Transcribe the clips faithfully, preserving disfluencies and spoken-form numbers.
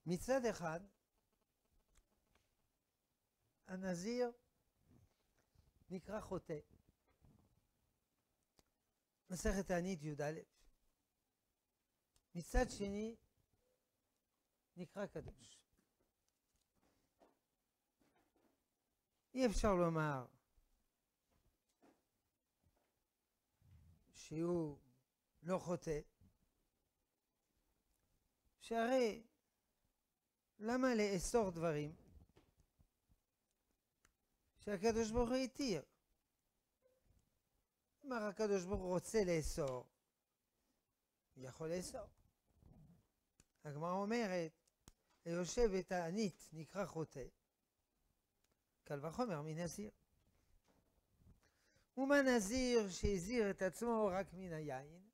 מצד אחד, הנזיר נקרא חוטא. מסכת תענית י"א. מצד שני, נקרא קדוש. אי אפשר לומר שהוא לא חוטא, שהרי למה לאסור דברים שהקדוש ברוך הוא התיר? אם הקדוש ברוך הוא רוצה לאסור, הוא יכול לאסור. הגמרא אומרת, היושב בתענית נקרא חוטא, קל וחומר מנזיר. ומה נזיר שהזיר את עצמו רק מן היין?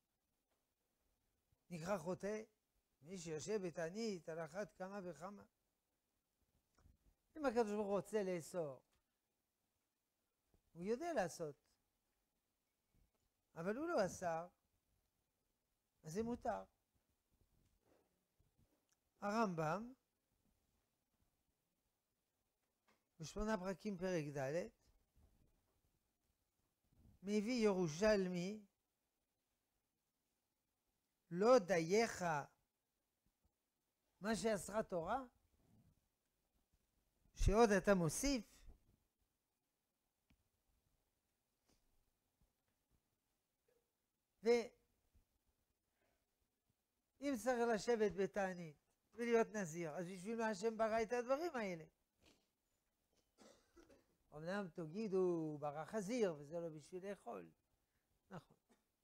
נקרא חוטא. מי שיושב בתענית על אחת כמה וכמה. אם הקדוש ברוך הוא רוצה לאסור, הוא יודע לעשות, אבל הוא לא אסר, אז זה מותר. הרמב"ם בשמונה פרקים פרק ד' מביא ירושלמי, לא דייך מה שאסרה תורה, שעוד אתה מוסיף. ואם צריך לשבת בתענית ולהיות נזיר, אז בשביל מה השם ברא את הדברים האלה? אמנם תגידו ברא חזיר וזה לא בשביל לאכול, נכון,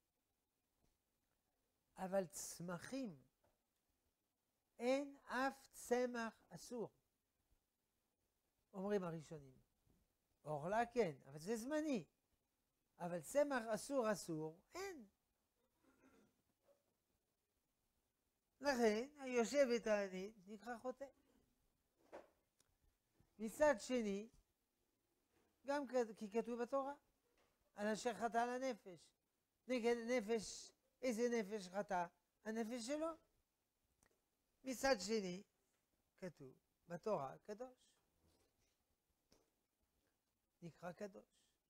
אבל צמחים, אין אף צמח אסור, אומרים הראשונים. אורלה כן, אבל זה זמני, אבל צמח אסור אסור אין. לכן היושב בתענית נקרא חוטא. מצד שני, גם כי כתוב בתורה, על אשר חטא על הנפש. נגד נפש, איזה נפש חטא? הנפש שלו. מצד שני, כתוב בתורה קדוש. נקרא קדוש.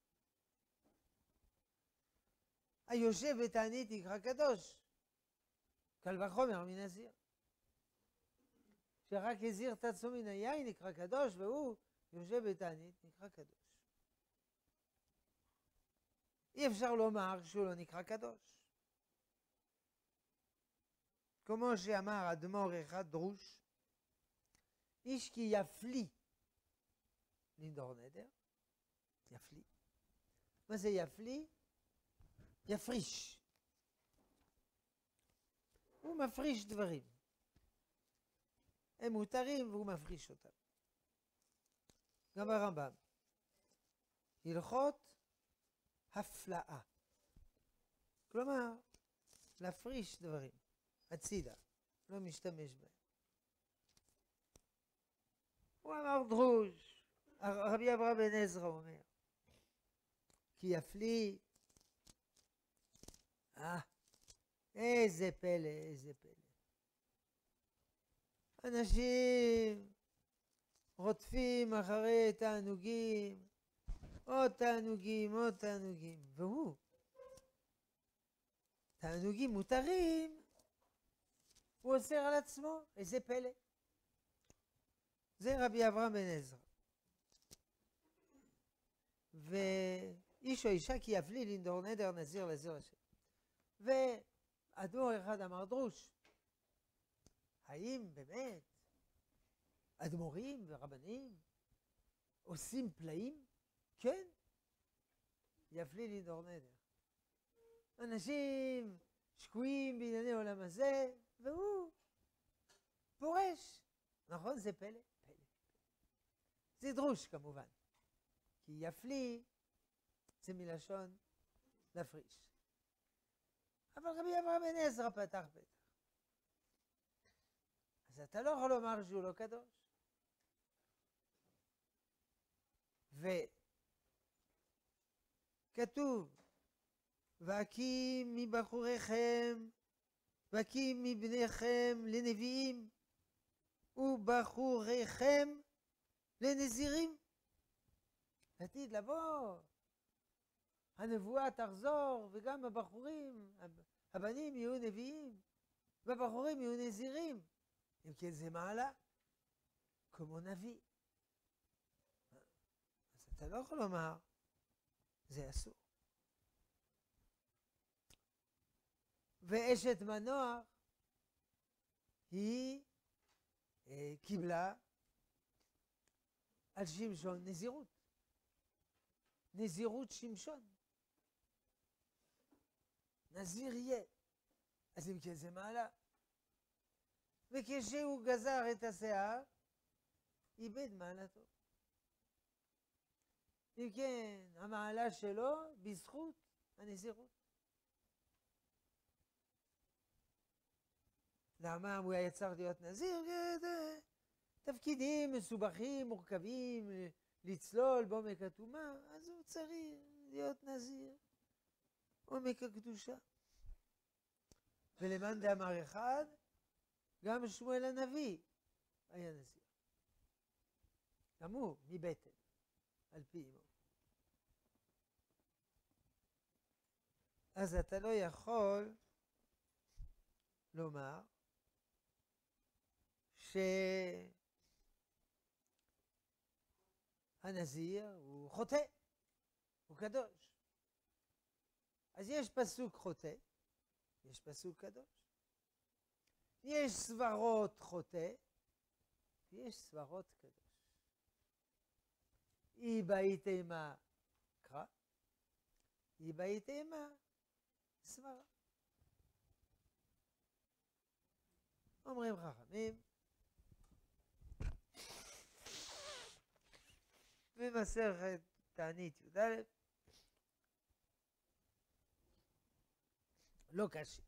היושב בתענית נקרא קדוש. קל וחומר מנזיר. שרק הזיר את עצמו מן היין נקרא קדוש, והוא יושב בתענית נקרא קדוש. אי אפשר לומר שהוא לא נקרא קדוש. כמו שאמר אדמו"ר אחד דרוש, איש כי יפלי לנדור נדר, יפלי. מה זה יפלי? יפריש. הוא מפריש דברים. הם מותרים והוא מפריש אותם. גם הרמב"ם. הלכות הפלאה. כלומר, להפריש דברים. הצידה. לא משתמש בהם. הוא אמר דרוש. רבי אברהם בן עזרא אומר. כי יפלי. אה. איזה פלא, איזה פלא. אנשים רודפים אחרי תענוגים, עוד תענוגים, עוד תענוגים, והוא, תענוגים מותרים, הוא אוסר על עצמו, איזה פלא. זה רבי אברהם בן עזרא. ואיש או אישה כי יפלי לנדור נדר נזיר לזיר השם. ואדמו"ר אחד אמר דרוש, האם באמת אדמו"רים ורבנים עושים פלאים? כן, יפלי לנדור נדר. אנשים שקועים בענייני עולם הזה, והוא פורש. נכון? זה פלא? פלא. זה דרוש כמובן. כי יפלי זה מלשון להפריש. אבל רבי אברהם בן עזרא פתח פתח. אז אתה לא יכול לומר שהוא לא קדוש. וכתוב, והקים מבחוריכם, והקים מבניכם לנביאים. ובחוריכם לנזירים. עתיד לבוא, הנבואה תחזור, וגם הבחורים, הבנים יהיו נביאים, והבחורים יהיו נזירים. אם כן זה מעלה, כמו נביא. אז אתה לא יכול לומר, זה אסור. ואשת מנוח, היא אה, קיבלה על שמשון נזירות. נזירות שמשון. נזיר יהיה. אז אם כן זה מעלה. וכשהוא גזר את השיער, איבד מעלתו. אם כן, המעלה שלו בזכות הנזירות. למה הוא היה צריך להיות נזיר? תפקידים מסובכים, מורכבים, לצלול בעומק הטומאה, אז הוא צריך להיות נזיר. עומק הקדושה. ולמאן דאמר אחד, גם שמואל הנביא היה נזיר. גם הוא מבטן, על פי אמו. אז אתה לא יכול לומר שהנזיר הוא חוטא, הוא קדוש. אז יש פסוק חוטא, יש פסוק קדוש. יש סברות חוטא, ויש סברות קדוש. אי בהיתמה קרא, אי בהיתמה סברה. אומרים חכמים, במסכת תענית י"א, לא קשה.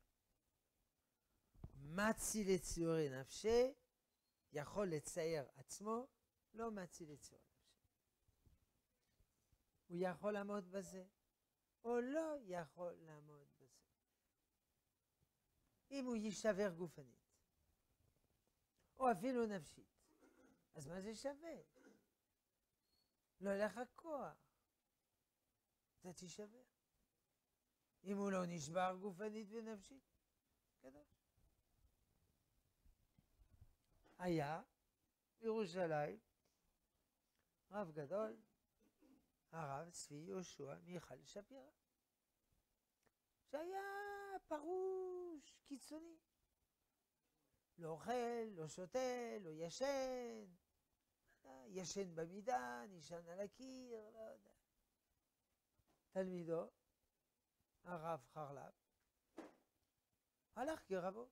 מציל לציורי נפשי, יכול לצייר עצמו, לא מציל לציורי נפשי. הוא יכול לעמוד בזה, או לא יכול לעמוד בזה. אם הוא יישבר גופנית, או אפילו נפשית, אז מה זה שווה? לא לך כוח, אתה תישבר. אם הוא לא נשבר גופנית ונפשית, קדוש. היה בירושלים רב גדול, הרב צבי יהושע מיכל שפירא, שהיה פרוש קיצוני. לא אוכל, לא שותה, לא ישן, ישן במידה, נשען על הקיר, לא יודע. תלמידו, הרב חרל"פ, הלך כרבו,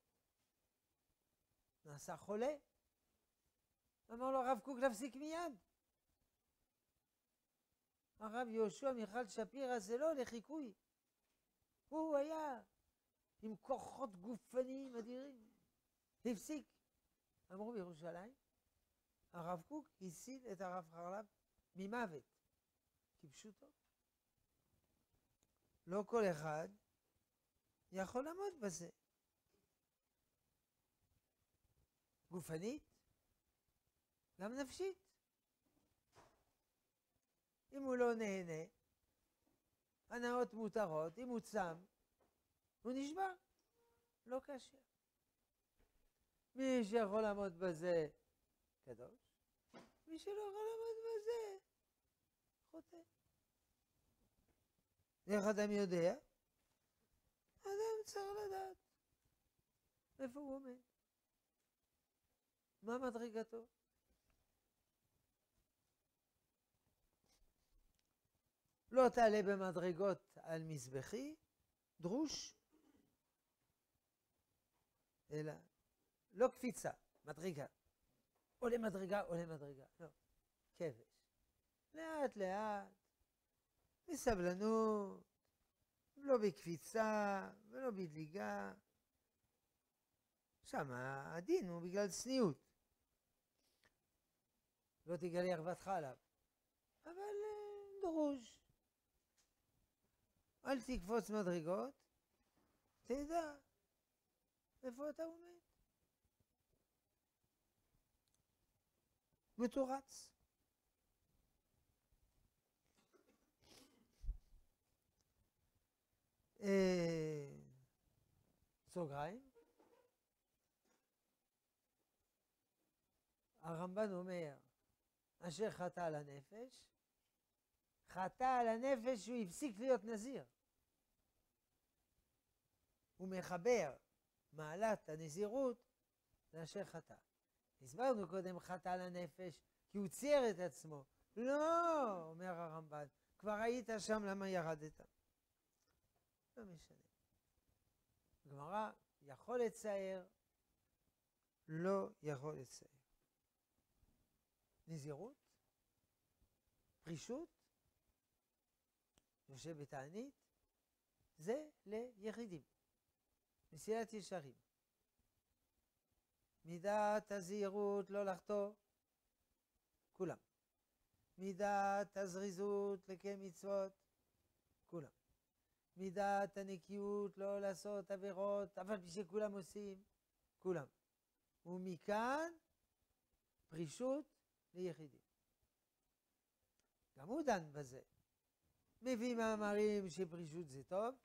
נעשה חולה, אמר לו הרב קוק להפסיק מיד. הרב יהושע מיכל שפירא זה לא לחיקוי, הוא היה עם כוחות גופניים אדירים, הפסיק. אמרו בירושלים, הרב קוק הציל את הרב חרל"פ ממוות, כפשוטו. לא כל אחד יכול לעמוד בזה. גופנית, גם נפשית. אם הוא לא נהנה, הנאות מותרות, אם הוא צם, הוא נשבר, לא קשה. מי שיכול לעמוד בזה, קדוש. מי שלא יכול לעמוד בזה, חוטא. איך אדם יודע? אדם צריך לדעת איפה הוא עומד. מה מדרגתו? לא תעלה במדרגות על מזבחי, דרוש, אלא לא קפיצה, מדרגה. עולה מדרגה, עולה מדרגה. לא, כבש. לאט לאט, בסבלנות, לא בקפיצה ולא בדליגה. שם הדין הוא בגלל צניעות. לא תגלה ערוותך עליו. אבל דרוש. אל תקפוץ מדרגות, תדע איפה אתה עומד. מתורץ. סוגריים. הרמב"ן אומר, אשר חטא על הנפש, חטא על הנפש שהוא הפסיק להיות נזיר. הוא מחבר מעלת הנזירות לאשר חטא. הסברנו קודם חטא על הנפש כי הוא צייר את עצמו. לא, אומר הרמב"ן, כבר היית שם, למה ירדת? לא משנה. גמרא יכול לצייר, לא יכול לצייר. נזירות, פרישות, יושב בתענית, זה ליחידים. מסילת ישרים. מידת הזהירות לא לחטוא, כולם. מידת הזריזות לקיים מצוות, כולם. מידת הנקיות לא לעשות עבירות, אבל שכולם עושים, כולם. ומכאן פרישות ליחידים. גם הוא דן בזה. מביא מאמרים שפרישות זה טוב,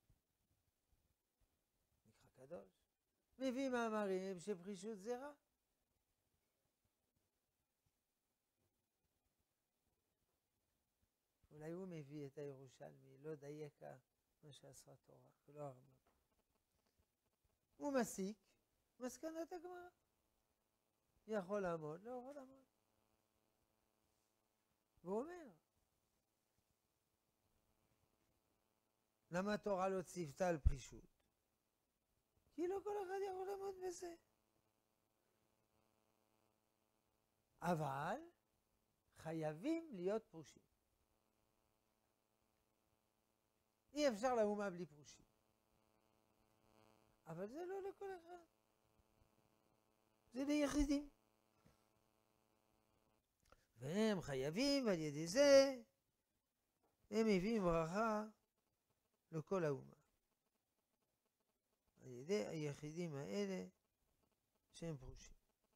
מקרא קדוש. מביא מאמרים שפרישות זה רע. אולי הוא מביא את הירושלמי, לא דייקה מה שעשרה תורה, ולא הרמב"ם. הוא מסיק מסקנת הגמרא. יכול לעמוד, לא יכול לעמוד. והוא אומר, למה התורה לא ציוותה על פרישות? כי לא כל אחד יכול לעמוד בזה. אבל חייבים להיות פרושים. אי אפשר לאומה בלי פרושים. אבל זה לא לכל אחד. זה ליחידים. והם חייבים, ועל ידי זה הם מביאים ברכה לכל האומה. על ידי היחידים האלה שהם פרושים.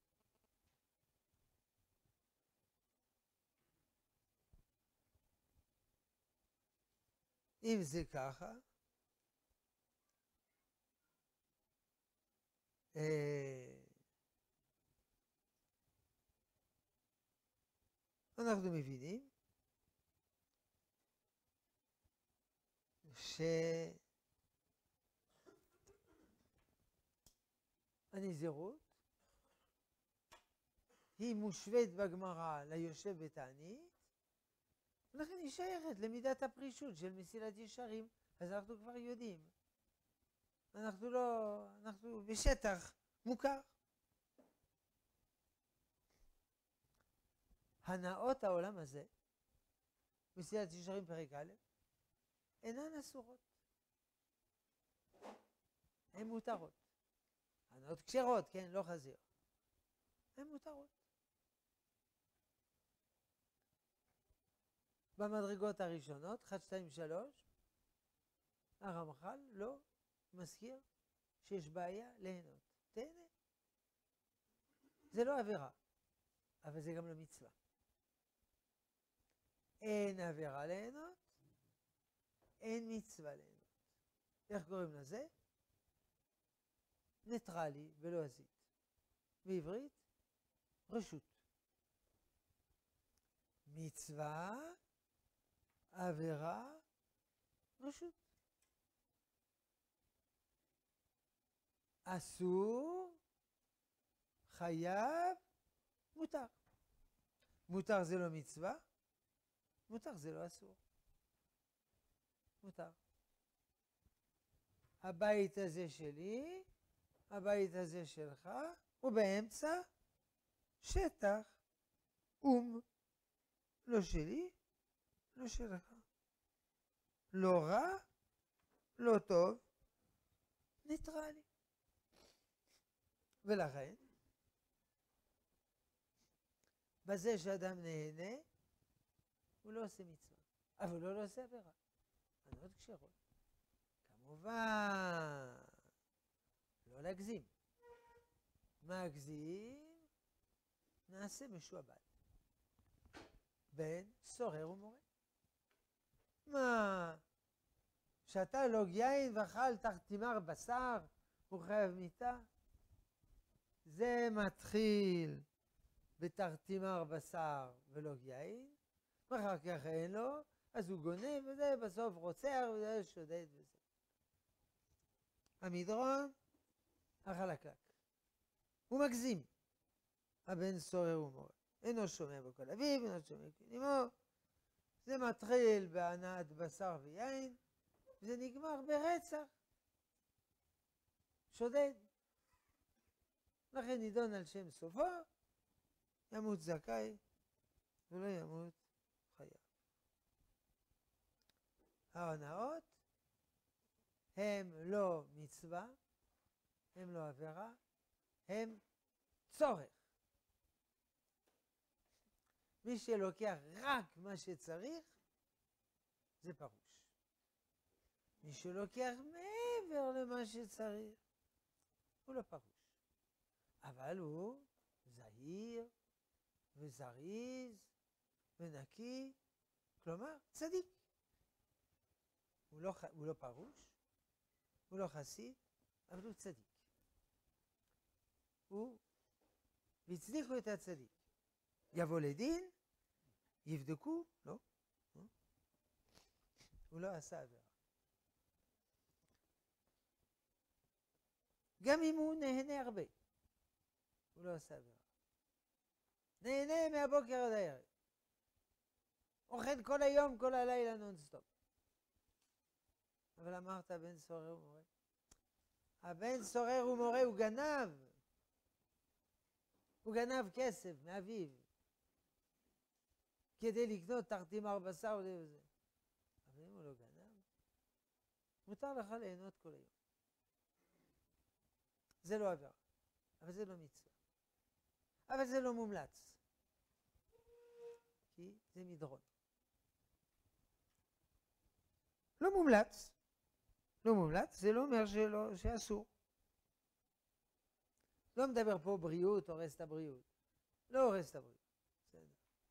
אם זה ככה, אנחנו מבינים שהנזירות היא מושווית בגמרא ליושב בתענית, ולכן היא שייכת למידת הפרישות של מסילת ישרים. אז אנחנו כבר יודעים. אנחנו לא, אנחנו בשטח מוכר. הנאות העולם הזה, מסילת ישרים פרק א', אינן אסורות. הן מותרות. הנאות כשרות, כן, לא חזיר. הן מותרות. במדרגות הראשונות, אחת, שתיים, שלוש, הרמח"ל לא מזכיר שיש בעיה ליהנות. תהנה. זה לא עבירה, אבל זה גם לא מצווה. אין עבירה ליהנות, אין מצווה ליהנות. איך קוראים לזה? ניטרלי ולא עזית. בעברית, רשות. מצווה, עבירה, רשות. אסור, חייב, מותר. מותר זה לא מצווה, מותר זה לא אסור. מותר. הבית הזה שלי, הבית הזה שלך, ובאמצע שטח, אום, לא שלי, לא שלך. לא רע, לא טוב, ניטרלי. ולכן, בזה שאדם נהנה, הוא לא עושה מצווה, אבל הוא לא עושה עבירה. הנאות כשרות. כמובן, לא להגזים. מה הגזים? נעשה משועבד. בן סורר ומורה. מה? שאתה לוג יין ואכל תחתימר בשר, הוא חייב מיתה? זה מתחיל בתחתימר בשר ולוג יין, ואחר כך אין לו, אז הוא גונב וזה, בסוף רוצח וזה שודד וזה. המדרון, החלקלק. הוא מגזים. הבן סורר ומורה. אינו שומע בכל אביו, אינו שומע בכל אמו. זה מתחיל בהנאת בשר ויין, וזה נגמר ברצח. שודד. לכן נידון על שם סופו, ימות זכאי ולא ימות חייב. ההונאות הם לא מצווה, הם לא עבירה, הם צורך. מי שלוקח רק מה שצריך, זה פרוש. מי שלוקח מעבר למה שצריך, הוא לא פרוש. אבל הוא זהיר וזריז ונקי, כלומר צדיק. הוא לא, הוא לא פרוש, הוא לא חסיד, אבל הוא צדיק. הוא, והצדיקו את הצדיק. יבוא לדין, יבדקו, לא, הוא לא עשה עבירה. גם אם הוא נהנה הרבה, הוא לא עשה עבירה. נהנה מהבוקר עד הערב. אוכל כל היום, כל הלילה נונסטופ. אבל אמרת בן סורר ומורה. הבן סורר ומורה הוא גנב. הוא גנב כסף מאביו. כדי לקנות תחתימר בשר וזה וזה. אבל אם הוא לא גנב, מותר לך ליהנות כל היום. זה לא עבירה. אבל זה לא מצווה. אבל זה לא מומלץ. כי זה מדרון. לא מומלץ. לא מומלץ, זה לא אומר שלא, שאסור. לא מדבר פה בריאות, הורס את הבריאות. לא הורס את הבריאות. בסדר.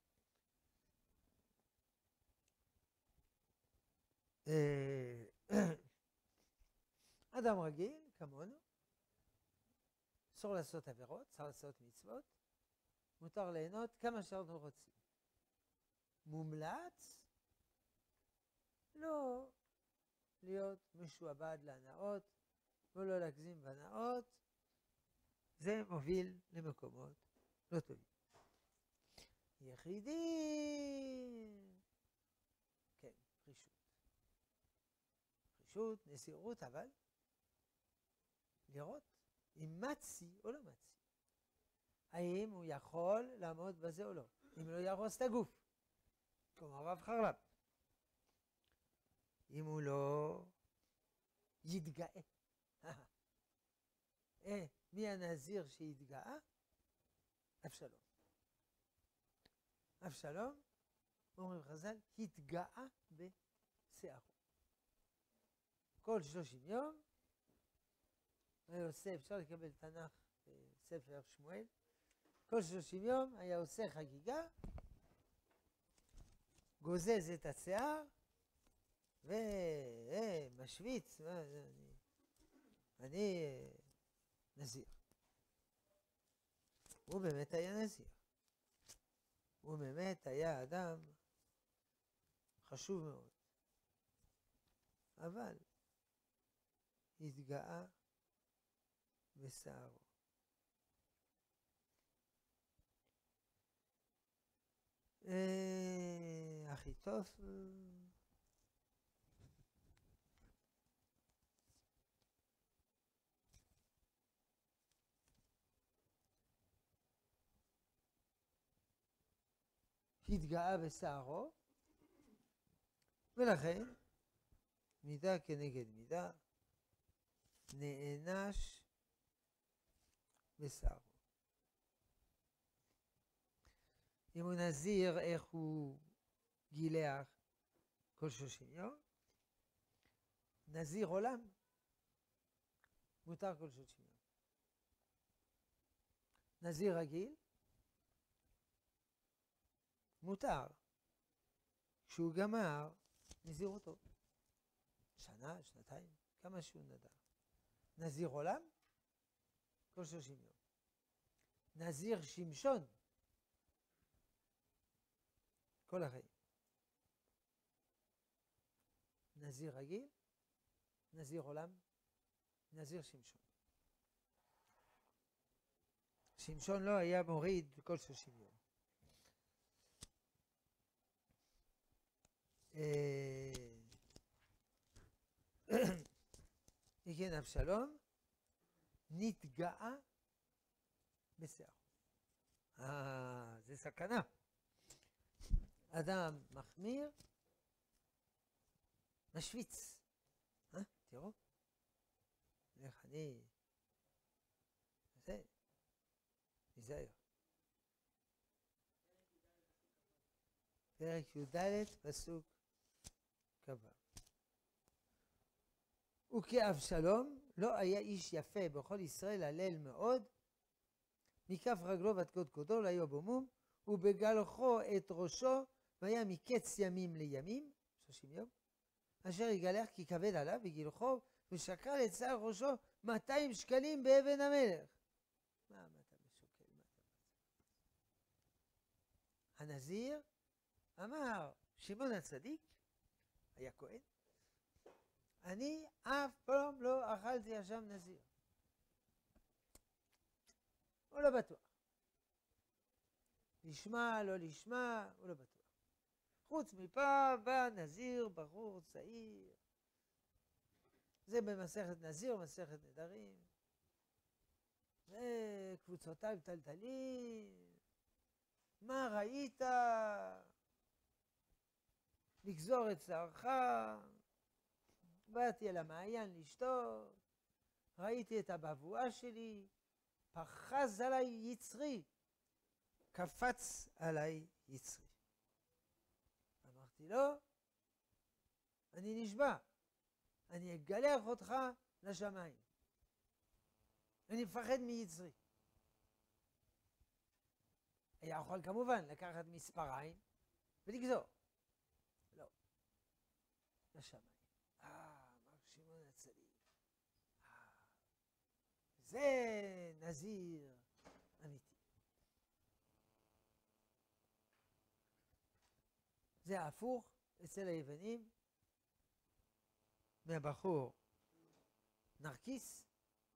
אדם רגיל, כמונו, אסור לעשות עבירות, צריך לעשות מצוות, מותר ליהנות כמה שאנחנו רוצים. מומלץ? לא להיות משועבד להנאות, ולא להגזים בהנאות, זה מוביל למקומות לא טובים. יחידים, כן, פרישות. פרישות, נסירות, אבל לראות אם מצי או לא מצי. האם הוא יכול לעמוד בזה או לא. אם לא יהרוס את הגוף, כמו הרב חרל"פ. אם הוא לא יתגאה. אה, מי הנזיר שיתגאה? אבשלום. אבשלום, אומרים חז"ל, התגאה בשערו. כל שלושים יום, היה עושה, אפשר לקבל תנ"ך בספר שמואל, כל שלושים יום היה עושה חגיגה, גוזז את השיער, ומשוויץ, אני, אני נזיר. הוא באמת היה נזיר. הוא באמת היה אדם חשוב מאוד. אבל התגאה בשערו. אחיתופל התגאה בשערו, ולכן מידה כנגד מידה נענש בשערו. אם הוא נזיר, איך הוא גילח כל שלושים יום? נזיר עולם, מותר כל שלושים יום. נזיר רגיל, מותר. כשהוא גמר, נזירותו. שנה, שנתיים, כמה שהוא נדר. נזיר עולם, כל שלושים יום. נזיר שמשון, כל החיים. נזיר רגיל, נזיר עולם, נזיר שמשון. שמשון לא היה מוריד כל שלושים יום. כן, אבשלום נתגאה בשיער. אה, זה סכנה. אדם מחמיר, משוויץ. אה? תראו. איך אני... זה. נזהר. פרק י"ד, פסוק כ"ו. וכאבשלום לא היה איש יפה בכל ישראל הלל מאוד, מכף רגלו ועד קודקודו לא היה בו מום, ובגלחו את ראשו, והיה מקץ ימים לימים, שלושים יום, אשר יגלח כי כבד עליו וגילחו, ושקל את שיער ראשו מאתיים שקלים באבן המלך. מה, מה אתה משוקל? מה אתה משוקל? הנזיר אמר, שמעון הצדיק היה כהן, אני אף פעם לא אכלתי אשם נזיר. הוא לא בטוח. לשמה, לא לשמה, הוא לא בטוח. חוץ מפה בא נזיר, בחור צעיר. זה במסכת נזיר, מסכת נדרים. וקבוצותיו טלטלים. מה ראית? לגזור את שערך. באתי אל המעיין לשתות. ראיתי את הבבואה שלי. פחז עליי יצרי. קפץ עליי יצרי. אמרתי לו, אני נשבע, אני אגלח אותך לשמיים. אני מפחד מיצרי. היה יכול כמובן לקחת מספריים ולגזור. לא. לשמיים. אה, אמר שמעון הצדיק. אה, זה נזיר אמיתי. זה ההפוך אצל היוונים, מהבחור נרקיס,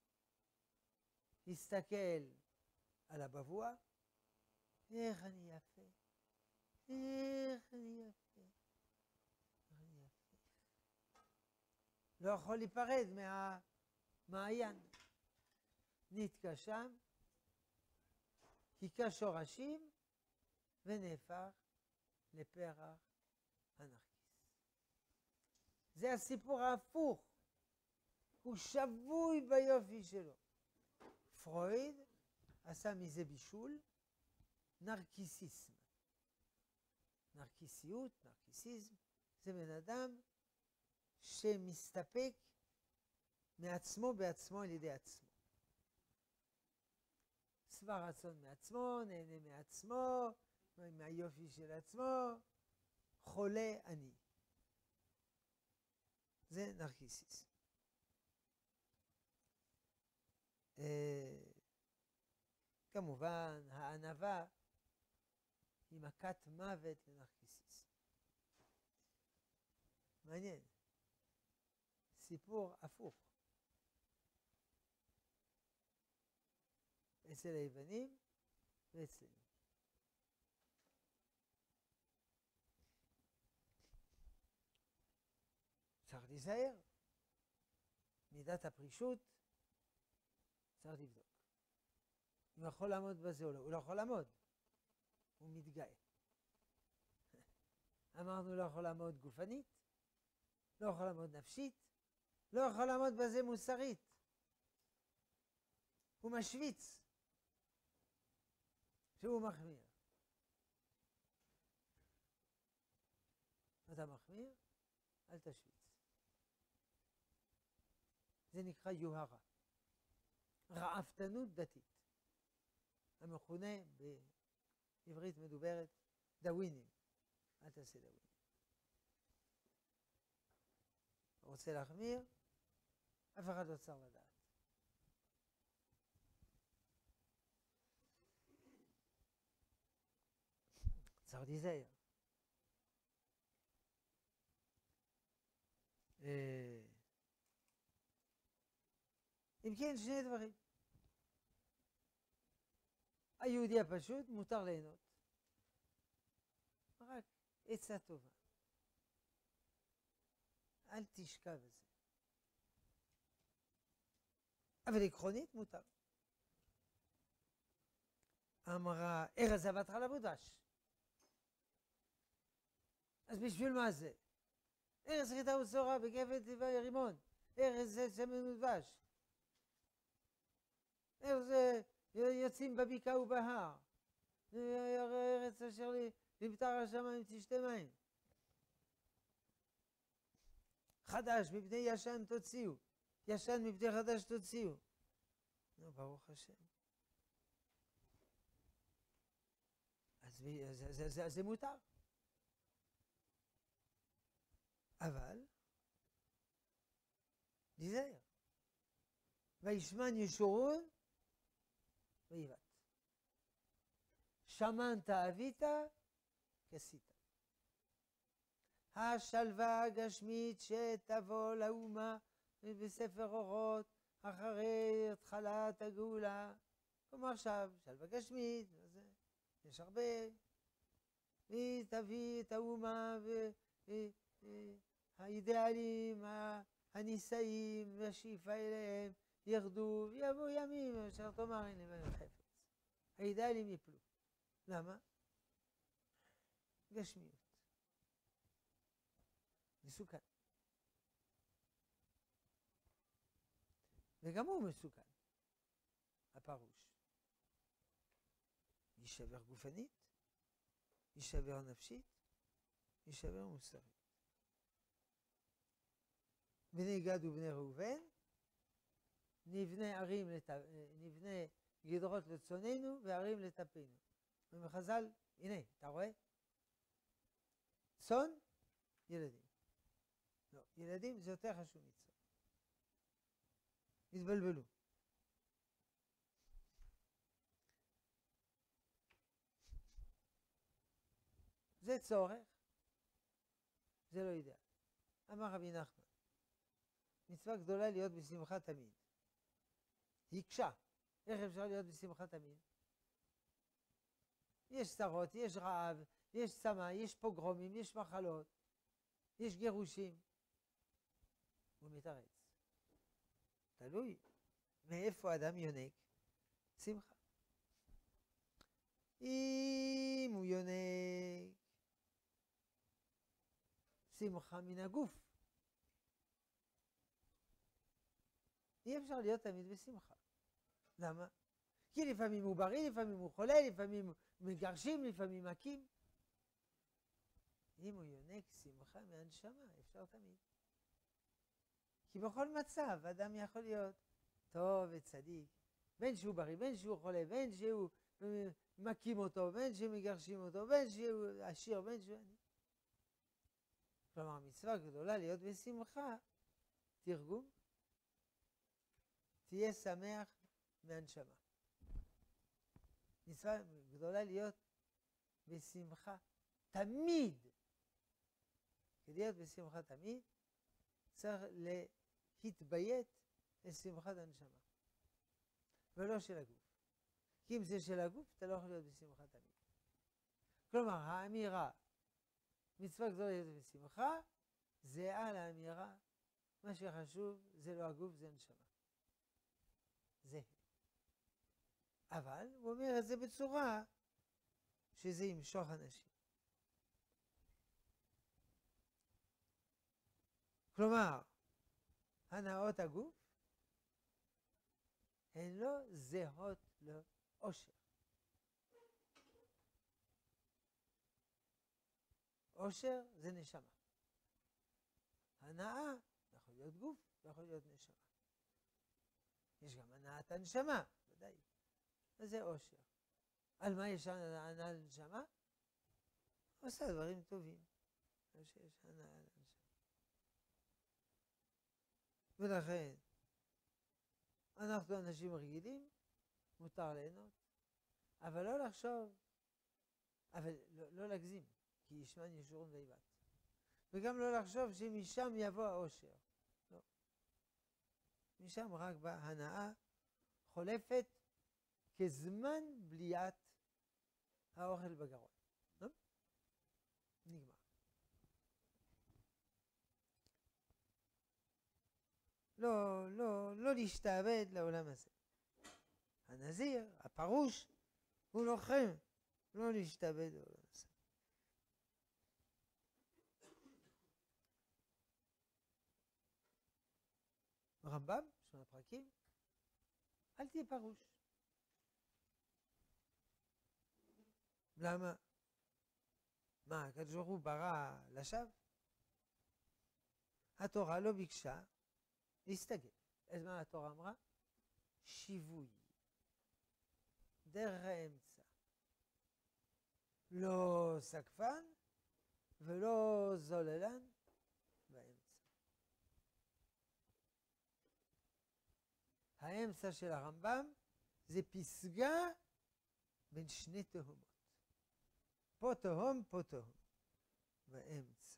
הסתכל על הבבואה, איך אני יפה, איך אני יפה, איך אני יפה. לא יכול להיפרד מהמעיין. נתקע שם, היכה שורשים ונהפך לפרח הנרקיס. זה הסיפור ההפוך. הוא שבוי ביופי שלו. פרויד עשה מזה בישול נרקיסיסם. נרקיסיות, נרקיסיזם, זה בן אדם שמסתפק מעצמו בעצמו על ידי עצמו. שבע רצון מעצמו, נהנה מעצמו, מהיופי של עצמו, חולה אני. זה נרקיסיזם. אה, כמובן, הענווה היא מכת מוות לנרקיסיזם. מעניין. סיפור הפוך. אצל היוונים ואצלנו. צריך להיזהר. מידת הפרישות צריך לבדוק. הוא יכול לעמוד בזה או לא. הוא לא יכול לעמוד. הוא מתגאה. אמרנו לא יכול לעמוד גופנית, לא יכול לעמוד נפשית, לא יכול לעמוד בזה מוסרית. הוא משוויץ שהוא מחמיר. אתה מחמיר? אל תשוויץ. זה נקרא יוהרה. רעפתנות דתית. המכונה בעברית מדוברת דווינים. אל תעשה דווינים. רוצה להחמיר, אף אחד לא צריך לדעת. צריך להיזהר. אם כן, שני דברים. היהודי הפשוט מותר ליהנות. רק עצה טובה. אל תשקע בזה. אבל עקרונית מותר. אמרה, ארז זבת חלב ודבש. אז בשביל מה זה? ארז חיטה ושעורה בגפת ורימון. ארז שמן ודבש. ארז יוצאים בבקעה ובהר. ארץ אשר למטר השמיים תשתה מים. חדש מפני ישן תוציאו. ישן מפני חדש תוציאו. נו, ברוך השם. אז זה, זה, זה, זה מותר. אבל, דיזהר. וישמן ישורון, ויבט. שמנת אבית, כסית. השלווה הגשמית שתבוא לאומה בספר אורות אחרי התחלת הגאולה. כלומר עכשיו, שלווה גשמית, יש הרבה. היא תביא את האומה והאידיאלים, הנישאים והשאיפה אליהם ירדו ויבואו ימים אשר תאמר הנה בן חפץ. האידיאלים יפלו. למה? גשמיות. מסוכן. וגם הוא מסוכן, הפרוש. יישבר גופנית, יישבר נפשית, יישבר מוסרית. בני גד ובני ראובן, נבנה ערים, לת... נבנה גדרות לצוננו וערים לטפנו. ומחז"ל, הנה, אתה רואה? צאן, ילדים. לא, ילדים זה יותר חשוב מצאן. התבלבלו. זה צורך, זה לא אידאל. אמר רבי נחמן, מצווה גדולה להיות בשמחה תמיד. הקשה. איך אפשר להיות בשמחה תמיד? יש צרות, יש רעב, יש צמא, יש פוגרומים, יש מחלות, יש גירושים. הוא מתארץ. תלוי מאיפה אדם יונק שמחה. אם הוא יונק שמחה מן הגוף, אי אפשר להיות תמיד בשמחה. למה? כי לפעמים הוא בריא, לפעמים הוא חולה, לפעמים מגרשים, לפעמים מכים. אם הוא יונק שמחה מהנשמה, אפשר תמיד. כי בכל מצב אדם יכול להיות טוב וצדיק, בין שהוא בריא, בין שהוא חולה, בין שהוא מכים אותו, בין שמגרשים אותו, בין שהוא עשיר, בין שהוא עני. כלומר, מצווה גדולה להיות בשמחה, תרגום, תהיה שמח מהנשמה. מצווה גדולה להיות בשמחה תמיד. כדי להיות בשמחה תמיד, צריך להתביית לשמחת הנשמה, ולא של הגוף. כי אם זה של הגוף, אתה לא יכול להיות בשמחה תמיד. כלומר, האמירה, מצווה גדולה להיות בשמחה, זה על האמירה, מה שחשוב זה לא הגוף, זה הנשמה. זה. אבל הוא אומר את זה בצורה שזה ימשוך אנשים. כלומר, הנאות הגוף הן לא זהות לאושר. אושר זה נשמה. הנאה יכול להיות גוף, יכול להיות נשמה. יש גם הנאת הנשמה, ודאי. וזה אושר. על מה יש הנאה לנשמה? עושה דברים טובים. שיש הנאה לאנשים. ולכן, אנחנו אנשים רגילים, מותר ליהנות, אבל לא לחשוב, אבל לא, לא להגזים, כי ישמן ישורון ויבט. וגם לא לחשוב שמשם יבוא האושר. לא. משם רק באה הנאה חולפת כזמן בליעת האוכל בגרון. לא? נגמר. לא, לא, לא להשתעבד לעולם הזה. הנזיר, הפרוש, הוא לוחם, לא להשתעבד לעולם הזה. רמב"ם, שמונה פרקים, אל תהיה פרוש. למה? מה, הקדוש ברוך הוא ברא לשווא? התורה לא ביקשה להסתגל. אז מה התורה אמרה? שיווי. דרך האמצע. לא סקפן ולא זוללן באמצע. האמצע של הרמב"ם זה פסגה בין שני תהומות. פה תהום, פה תהום. באמצע.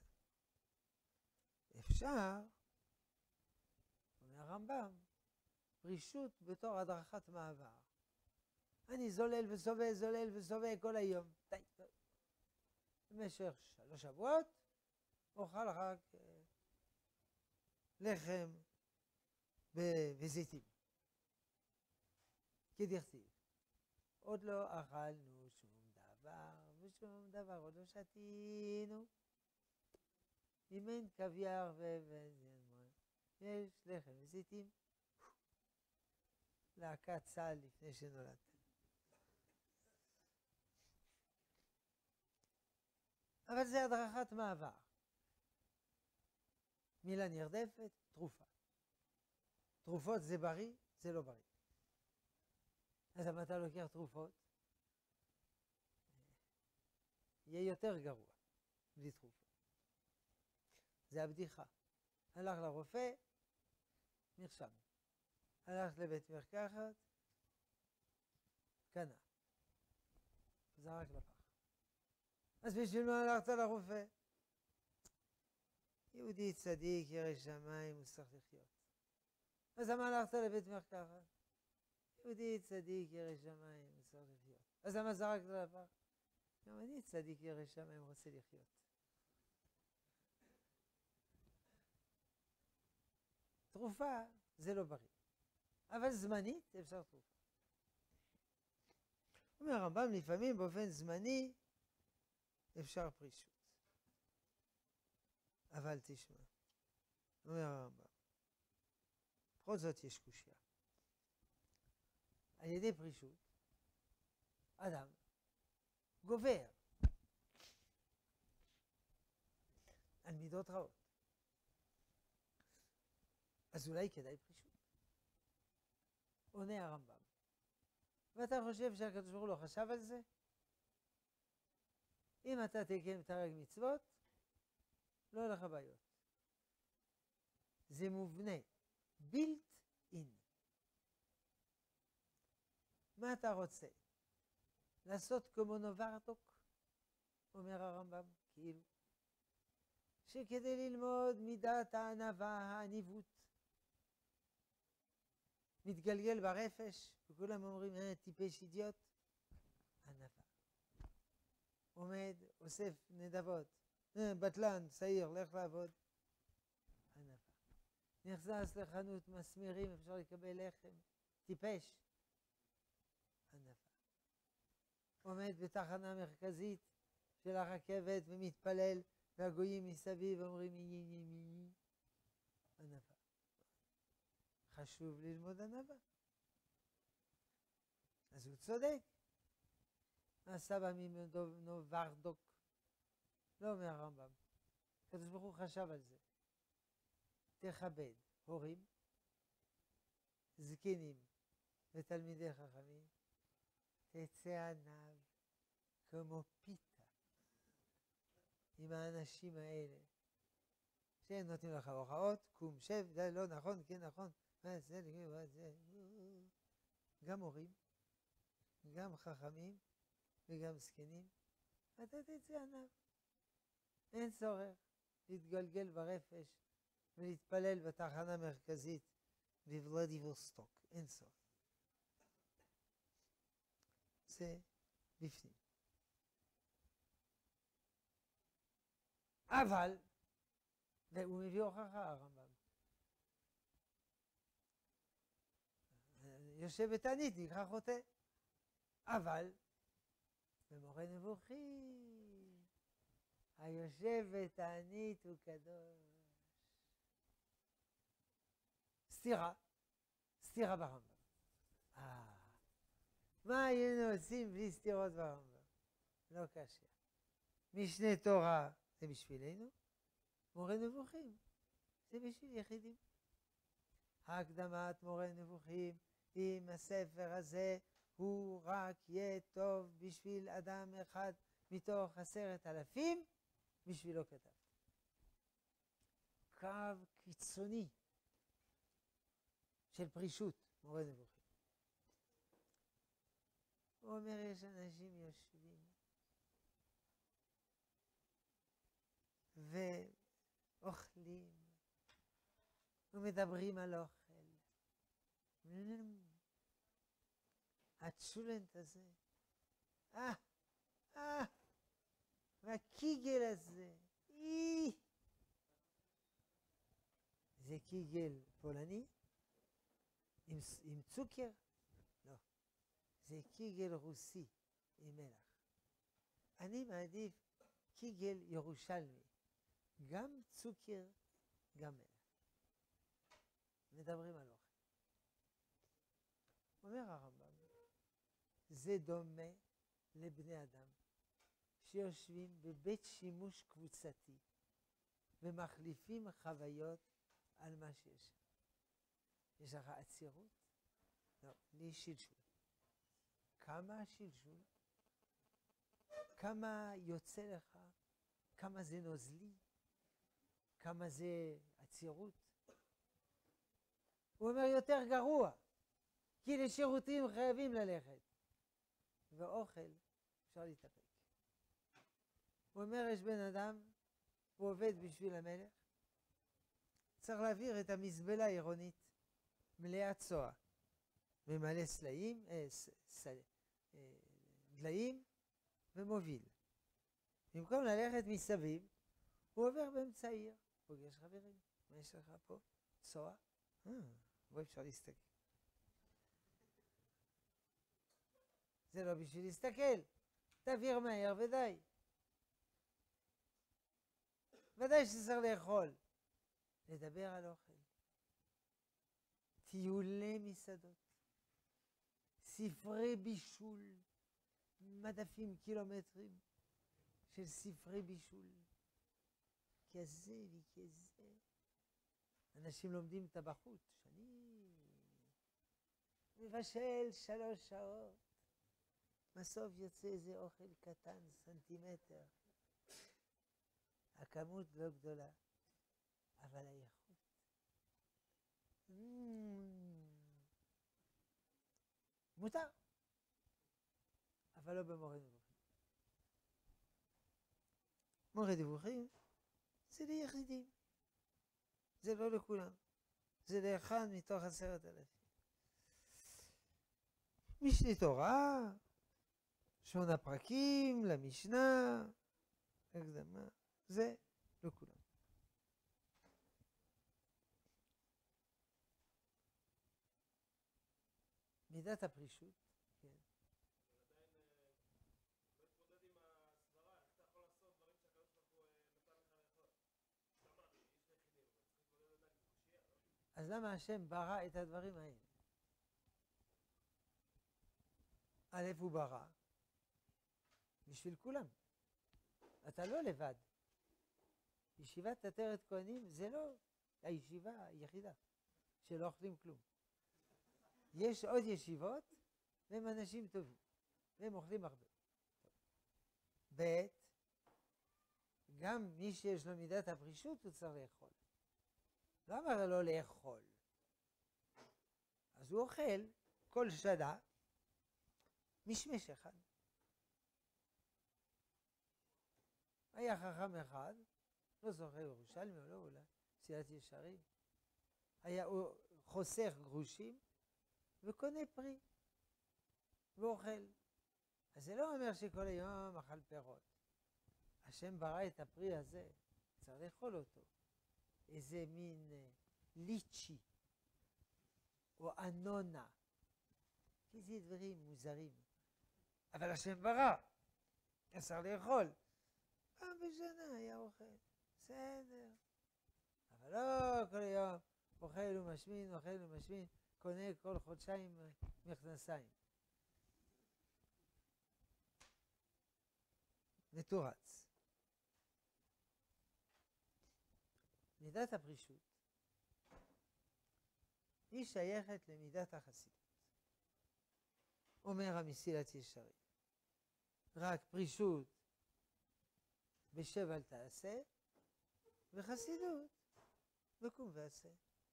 אפשר, אומר הרמב"ם, פרישות בתור הדרכת מעבר. אני זולל וסובב, זולל וסובב כל היום. די, די. במשך שלוש שבועות, אוכל רק אה, לחם וזיתים. כדכתיב. עוד לא אכלנו שום דבר, ושום דבר עוד לא שתינו. אם אין קוויאר ובנזיין, יש לחם וזיתים. להקת צה"ל לפני שנולדתם. אבל זה הדרכת מעבר. מילה נרדפת, תרופה. תרופות זה בריא, זה לא בריא. אז אם אתה לוקח תרופות, יהיה יותר גרוע, בלי תרופות. זה הבדיחה. הלך לרופא, מרשם. הלך לבית מרקחת, קנה. זרק לפח. אז בשביל מה הלכת לרופא? יהודי צדיק, ירא שמיים, הוא צריך לחיות. אז למה הלכת לבית מרקחת? יהודי צדיק, ירא שמיים, הוא צריך לחיות. אז למה זרקת לפח? גם אני צדיק, ירא שמיים, רוצה לחיות. תרופה זה לא בריא. אבל זמנית אפשר תרופה. אומר הרמב"ם, לפעמים באופן זמני אפשר פרישות. אבל תשמע, אומר הרמב"ם, בכל זאת יש קושיה. על ידי פרישות, אדם גובר על מידות רעות. אז אולי כדאי פרישות. עונה הרמב"ם. ואתה חושב שהקדוש ברוך הוא לא חשב על זה? אם אתה תקיים תרי"ג מצוות, לא יהיו לך בעיות. זה מובנה, built in. מה אתה רוצה? לעשות כמו נוברטוק? אומר הרמב"ם, כאילו. שכדי ללמוד מידת הענווה, העניבות, מתגלגל ברפש, וכולם אומרים, אה, טיפש אידיוט, ענווה. עומד, אוסף נדבות, אה, בטלן, צעיר, לך לעבוד, ענווה. נכנס לחנות מסמירים, אפשר לקבל לחם, טיפש, ענווה. עומד בתחנה מרכזית של הרכבת ומתפלל, והגויים מסביב אומרים, מי מי מי מי, ענווה. חשוב ללמוד ענווה. אז הוא צודק. הסבא מנוברדוק, לא אומר הרמב"ם. הקדוש ברוך הוא חשב על זה. תכבד הורים, זקנים ותלמידי חכמים, תצא עניו כמו פיתה. עם האנשים האלה, שהם נותנים לך הוראות, קום, שב, זה לא נכון, כן נכון, מה זה, מה זה, גם הורים, גם חכמים וגם זקנים, אתה תצא ענב. אין צורך להתגלגל ברפש ולהתפלל בתחנה המרכזית בוולדיבוסטוק, אין צורך. זה בפנים. אבל, והוא מביא הוכחה הרמב"ם, יושב בתענית, נקרא חוטא, אבל במורה נבוכים, היושב בתענית הוא קדוש. סתירה, סתירה ברמב"ם. אה, מה היינו עושים בלי סתירות ברמב"ם? לא קשה. משנה תורה זה בשבילנו, מורה נבוכים זה בשביל יחידים. הקדמת מורה נבוכים עם הספר הזה הוא רק יהיה טוב בשביל אדם אחד מתוך עשרת אלפים, בשבילו כתב. קו קיצוני של פרישות, מורה נבוכים. הוא אומר, יש אנשים יושבים ואוכלים ומדברים על אוכל. הצ'ולנט הזה, אה, אה, והקיגל הזה, אי. זה קיגל פולני? עם, עם צוקר? לא. זה קיגל רוסי עם מלח. אני מעדיף קיגל ירושלמי. גם צוקר, גם מלח. מדברים על אוכל. אומר הרמב"ם, זה דומה לבני אדם שיושבים בבית שימוש קבוצתי ומחליפים חוויות על מה שיש. יש לך עצירות? לא, לי שלשול. כמה שלשול? כמה יוצא לך? כמה זה נוזלי? כמה זה עצירות? הוא אומר יותר גרוע, כי לשירותים חייבים ללכת. ואוכל אפשר להתאפק. הוא אומר, יש בן אדם, הוא עובד בשביל המלך, צריך להעביר את המזבלה העירונית מלאה צועה, ממלא סלעים, אה, ס, ס, אה, דליים ומוביל. במקום ללכת מסביב, הוא עובר באמצע העיר, פוגש חברים. מה יש לך פה? צועה? אה, בוא אפשר להסתכל. זה לא בשביל להסתכל, תעביר מהר ודי. ודאי שצריך לאכול. לדבר על אוכל. טיולי מסעדות. ספרי בישול. מדפים קילומטרים של ספרי בישול. כזה וכזה. אנשים לומדים טבחות. שנים. מבשל שלוש שעות. בסוף יוצא איזה אוכל קטן, סנטימטר. הכמות לא גדולה, אבל האיכות. Mm. מותר, אבל לא במורה נבוכים. מורה נבוכים זה ליחידים, זה לא לכולם, זה לאחד מתוך עשרת אלפים. משנה תורה, שמונה פרקים למשנה, הקדמה, זה לא כולם. מידת הפרישות, כן. עדיין לא התמודד עם הסברה, איך אתה יכול לעשות דברים שהקדוש ברוך הוא נתן לך לאכול? למה? יש ליחידים, אבל צריך להתמודד עדיין בקושיה, לא? אז למה השם ברא את הדברים האלה? א' הוא ברא בשביל כולם. אתה לא לבד. ישיבת עטרת כהנים זה לא הישיבה היחידה שלא אוכלים כלום. יש עוד ישיבות והם אנשים טובים והם אוכלים הרבה. ב' גם מי שיש לו מידת הפרישות הוא צריך לאכול. לא אמר לו לאכול. אז הוא אוכל כל שנה משמש אחד. היה חכם אחד, לא זוכר ירושלמי או לא, אולי מסילת ישרים, היה חוסך גרושים וקונה פרי ואוכל. אז זה לא אומר שכל היום אכל פירות. השם ברא את הפרי הזה, צריך לאכול אותו. איזה מין אה, ליצ'י או אנונה. איזה דברים מוזרים. אבל השם ברא, צריך לאכול. פעם בשנה היה אוכל, בסדר. אבל לא כל היום אוכל ומשמין, אוכל ומשמין, קונה כל חודשיים מכנסיים. מתורץ. מידת הפרישות היא שייכת למידת החסידות. אומר המסילת ישרים, רק פרישות בשב אל תעשה, וחסידות בקום ועשה.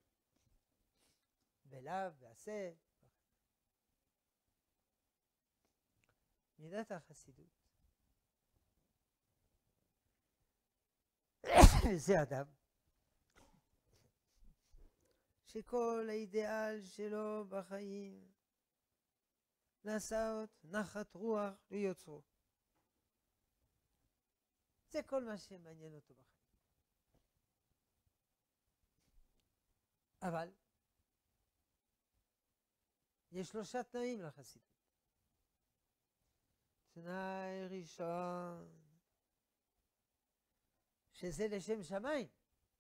בלאו ועשה. מידת החסידות זה אדם שכל האידיאל שלו בחיים לעשות נחת רוח ליוצרו. זה כל מה שמעניין אותו בחיים. אבל יש שלושה תנאים לחסידות. תנאי ראשון, שזה לשם שמיים.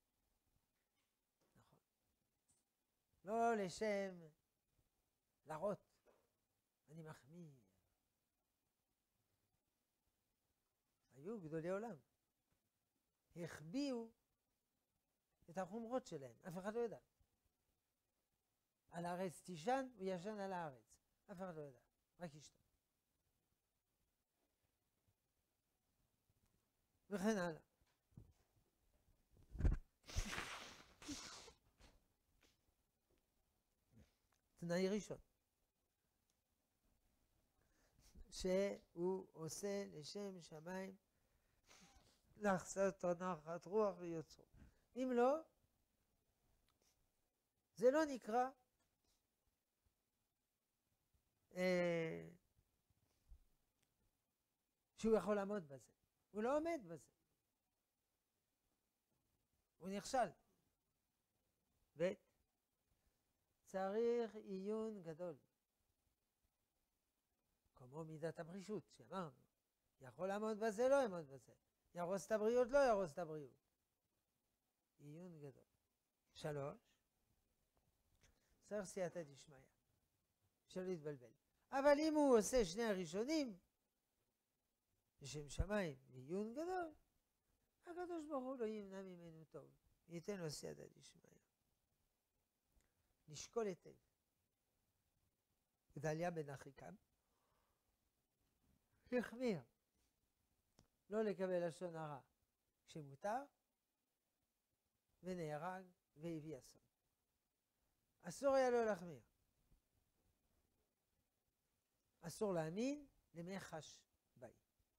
נכון. לא לשם להראות, אני מחמיא. היו גדולי עולם. החביאו את החומרות שלהם, אף אחד לא ידע. על הארץ תישן, הוא ישן על הארץ. אף אחד לא ידע, רק אשתו. וכן הלאה. תנאי ראשון, שהוא עושה לשם שמיים לחסות נחת רוח ליוצרו. אם לא, זה לא נקרא אה, שהוא יכול לעמוד בזה. הוא לא עומד בזה. הוא נכשל. ב' צריך עיון גדול. כמו מידת הפרישות שאמרנו. יכול לעמוד בזה, לא יעמוד בזה. ירוס את הבריאות, לא ירוס את הבריאות. עיון גדול. שלוש, צריך סייעתא דשמיא. שלא יתבלבל. אבל אם הוא עושה שני הראשונים, לשם שמיים ועיון גדול, הקדוש ברוך הוא לא ימנע ממנו טוב. ייתן לו סייעתא דשמיא. נשקול היטב. גדליה בן אחיקם החמיר לא לקבל לשון הרע כשמותר, ונהרג והביא אסון. אסור היה לו להחמיר. אסור להאמין למי חש בי.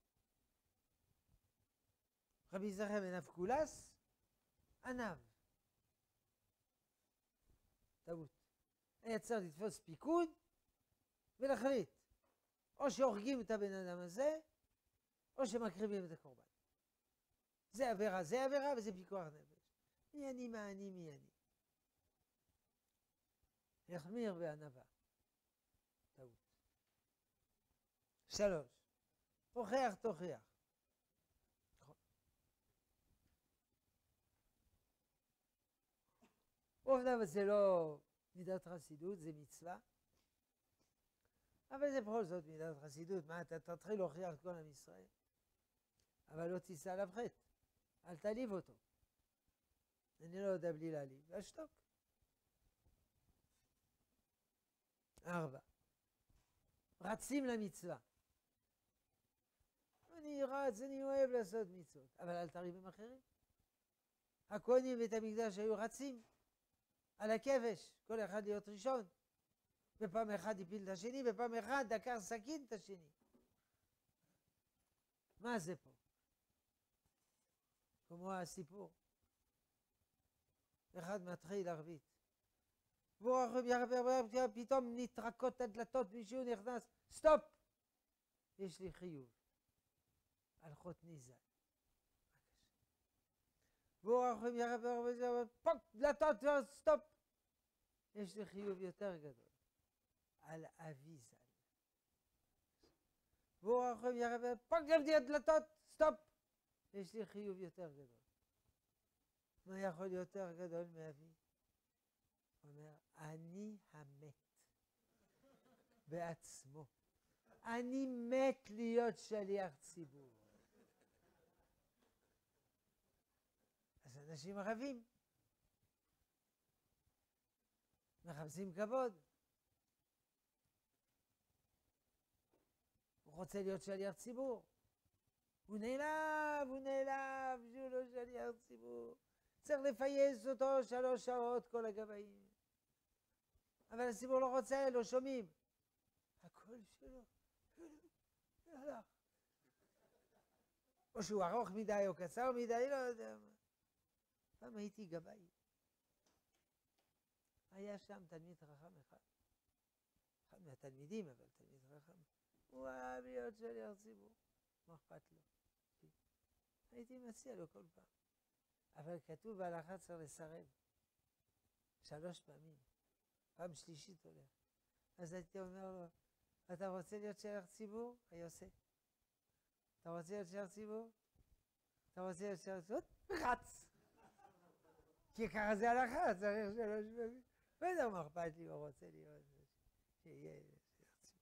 רבי זכריה בן אבקולס ענב. טעות. היה צריך לתפוס פיקוד ולהחליט. או שהורגים את הבן אדם הזה, או שמקריבים את הקורבן. זה עבירה, זה עבירה, וזה פיקוח נפש. מי אני, מה אני, מי אני. החמיר בענווה. טעות. שלוש. הוכיח תוכיח. נכון. עובדה, זה לא מידת חסידות, זה מצווה. אבל זה בכל זאת מידת חסידות. מה, אתה תתחיל להוכיח את כל עם ישראל. אבל לא תישא עליו חטא. אל תעליב אותו. אני לא יודע בלי להעליב. ואשתוק. ארבע. רצים למצווה. אני רץ, אני אוהב לעשות מצוות, אבל אל תריב עם אחרים. הכהנים בית המקדש היו רצים על הכבש, כל אחד להיות ראשון. ופעם אחד הפיל את השני, ופעם אחד דקר סכין את השני. מה זה פה? כמו הסיפור. אחד מתחיל ערבית. פתאום נתרקות הדלתות, מישהו נכנס, סטופ! יש לי חיוב. הלכות ניזל. פוק, דלתות, סטופ! יש לי חיוב יותר גדול. על אבי ז"ל. פוק, דלתות, סטופ! יש לי חיוב יותר גדול. מה יכול להיות יותר גדול מאבי? הוא אומר, אני המת בעצמו. אני מת להיות שליח ציבור. אז אנשים רבים. מחפשים כבוד. הוא רוצה להיות שליח ציבור. הוא נעלב, הוא נעלב, שהוא לא שליח ציבור. צריך לפייס אותו שלוש שעות כל הגבאים. אבל הציבור לא רוצה, לא שומעים. הקול שלו, הלך. או שהוא ארוך מדי או קצר מדי, לא יודע מה. פעם הייתי גבאי. היה שם תלמיד חכם אחד. אחד מהתלמידים, אבל תלמיד חכם. הוא אהב להיות שליח ציבור. מה אכפת לו? הייתי מציע לו כל פעם. אבל כתוב בהלכה צריך לסרב. שלוש פעמים. פעם שלישית הולך. אז הייתי אומר לו, אתה רוצה להיות שליח ציבור? היה עושה. אתה רוצה להיות שליח ציבור? אתה רוצה להיות שליח ציבור? רץ! כי ככה זה הלכה, צריך שלוש פעמים. לא יודע מה אכפת לי, הוא רוצה להיות. שיהיה שליח ציבור.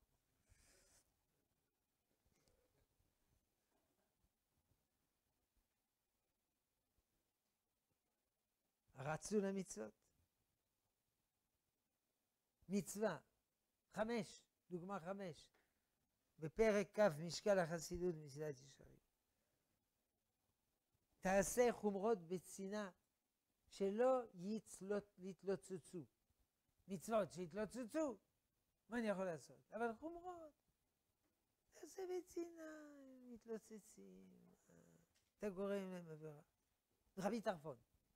רצו למצוות. מצווה, חמש, דוגמה חמש, בפרק כ' משקל החסידות מסילת ישרים. תעשה חומרות בצנעה שלא יתלוצצו. מצוות שיתלוצצו, מה אני יכול לעשות? אבל חומרות, תעשה בצנעה, מתלוצצים, אתה גורם להם עבירה. רבי טרפון.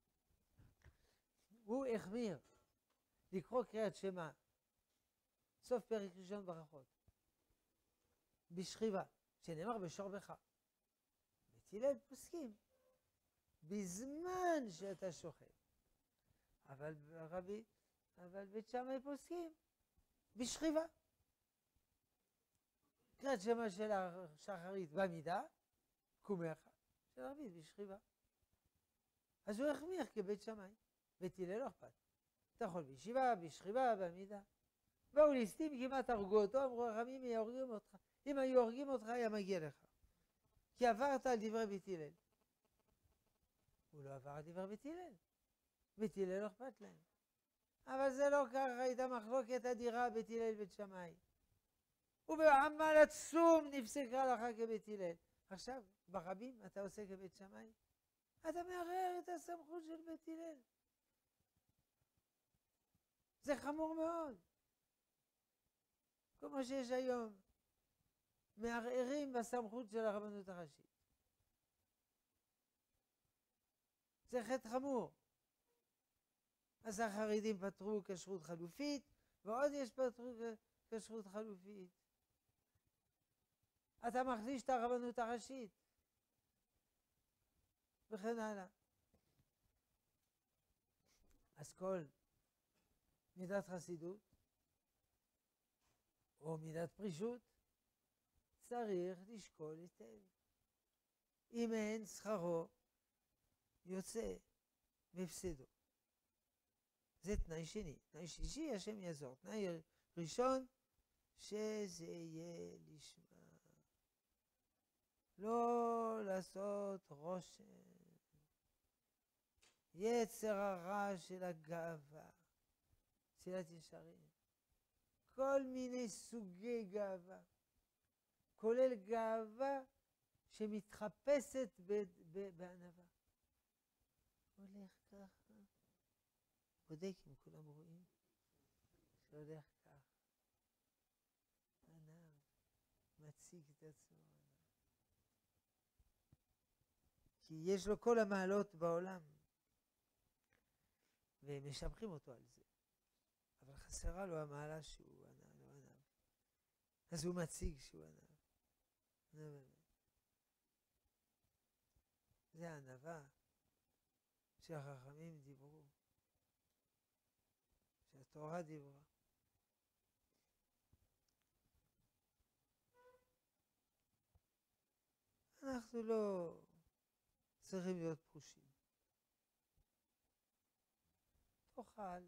הוא החמיר לקרוא קריאת שמע, סוף פרק ראשון ברכות, בשכיבה, שנאמר בשוכבך. בית הלל פוסקים, בזמן שאתה שוכב. אבל רבי, אבל בית שמאי פוסקים, בשכיבה. קריאת שמע של השחרית במידה, קומך, של רבי בשכיבה. אז הוא החמיר כבית שמאי. בית הלל לא אכפת. אתה יכול בישיבה, בשכיבה, בעמידה. באו ליסטים, כמעט הרגו אותו, אמרו רחמים, יהורגים אותך. אם היו הורגים אותך, היה מגיע לך. כי עברת על דברי בית הלל. הוא לא עבר על דברי בית הלל. בית הלל לא אכפת להם. אבל זה לא ככה, הייתה מחלוקת אדירה בית הלל בית שמאי. ובעמל עצום נפסקה לך כבית הלל. עכשיו, ברבים, אתה עושה כבית שמאי? אתה מערער את הסמכות של בית הלל. זה חמור מאוד. כמו שיש היום, מערערים בסמכות של הרבנות הראשית. זה חטא חמור. אז החרדים פתרו כשרות חלופית, ועוד יש פתרו כשרות חלופית. אתה מחליש את הרבנות הראשית. וכן הלאה. אז כל מידת חסידות, או מידת פרישות, צריך לשקול היטב. אם אין, שכרו יוצא בהפסדו. זה תנאי שני. תנאי שלישי, השם יעזור. תנאי ראשון, שזה יהיה לשמה. לא לעשות רושם. יצר הרע של הגאווה. מסילת ישרים. כל מיני סוגי גאווה. כולל גאווה שמתחפשת ב- ב- בענווה. הולך ככה, בודק אם כולם רואים, שהולך ככה. ענב, מציג את עצמו. כי יש לו כל המעלות בעולם, והם משבחים אותו על זה. אבל חסרה לו המעלה שהוא ענב, לא ענב. אז הוא מציג שהוא ענב. זה הענווה שהחכמים דיברו, שהתורה דיברה. אנחנו לא צריכים להיות פרושים. תאכל,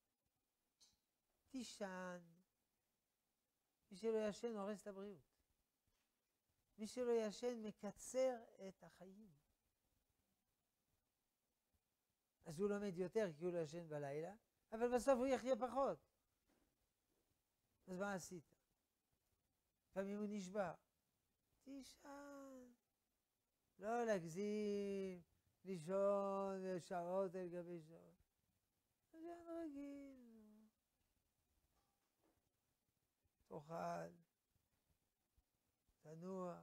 תישן. מי שלא ישן הורס את הבריאות. מי שלא ישן מקצר את החיים. אז הוא לומד יותר כי הוא לא ישן בלילה, אבל בסוף הוא יחיה פחות. אז מה עשית? לפעמים הוא נשבר. תישן. לא להגזים, לישון שעות על גבי שעות. זה רגיל. תאכל, תנוח.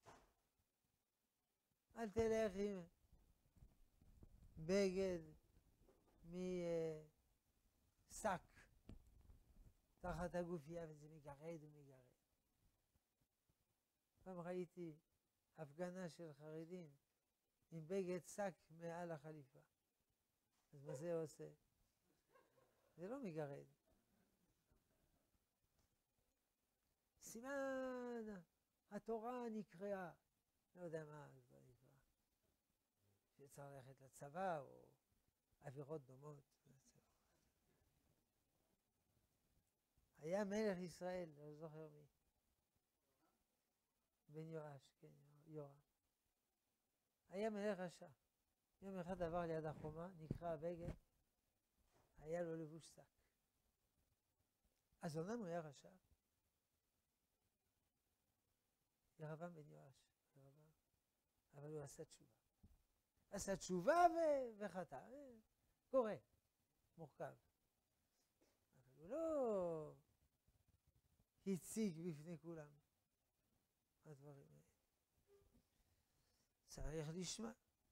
אל תלך עם בגד משק תחת הגופייה וזה מגרד ומגרד. פעם ראיתי הפגנה של חרדים עם בגד שק מעל החליפה. אז מה זה עושה? זה לא מגרד. סימן התורה נקראה, לא יודע מה זה נקרא, שצריך ללכת לצבא או עבירות דומות. היה מלך ישראל, לא זוכר מי. בן יואש, כן, יורם. היה מלך רשע. יום אחד עבר ליד החומה, נקרא הבגד, היה לו לבוש שק. אז אומנם הוא היה רשע. ירבעם בן יואש, ירבעם. אבל הוא עשה תשובה. עשה תשובה ו... וחטא. קורה, מורכב. אבל הוא לא הציג בפני כולם הדברים האלה. צריך לשמוע.